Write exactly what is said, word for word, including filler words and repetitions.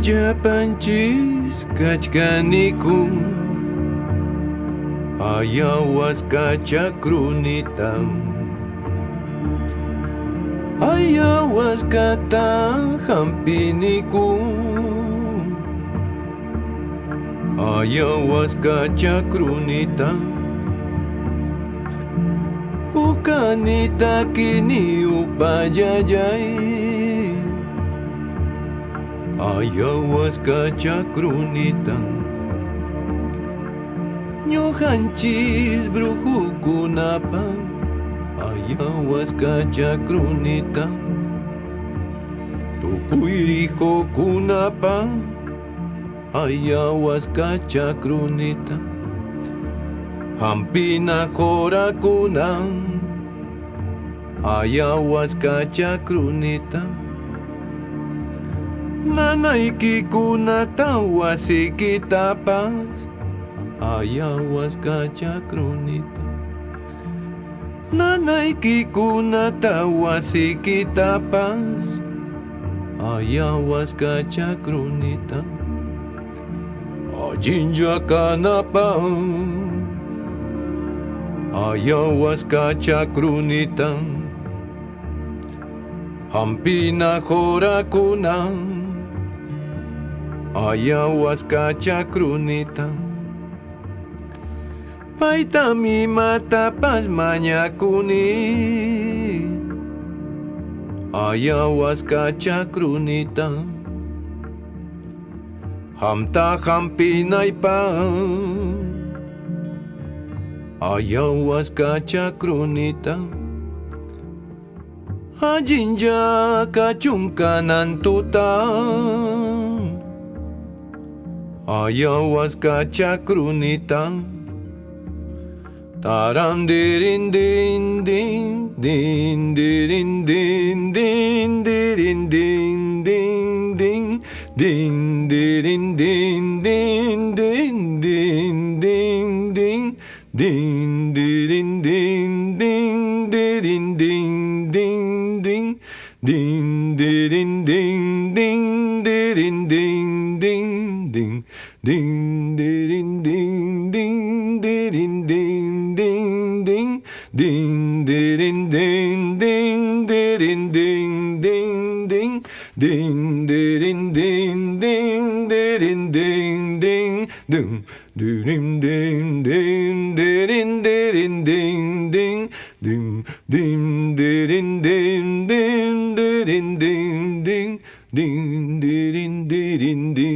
Llapanchis kachkaniku ayahuasca chakrunita ayahuasca ta hampiniku ayahuasca chakrunita pukanita kini upayayay ayahuasca chakrunita ñuqanchis brujukunapa ayahuasca chakrunita tukuy riqhukunapa ayahuasca chakrunita hampina horakuna ayahuasca chakrunita nanaykikunata wasiykitapas ayahuasca chakrunita nanaykikunata wasiykitapas ayahuasca chakrunita allinlla kanapa ayahuasca chakrunita hampina horakuna ayahuasca chakrunita paytami matapas mañakuni ayahuasca chakrunita hamta hampinaypa ayahuasca chakrunita allinlla kachunkanan tuta ayahuasca chakrunita taran dirin din din din dirin din din dirin din din din din dirin din din din din din din din dirin din din dirin din din din din dirin din din dirin din din din din dirin din din dirin din din din din dirin din din dirin din din din din dirin din din dirin din din dum dirin din din dirin dirin din din dim dim dirin din din dirin din din din dirin dirin din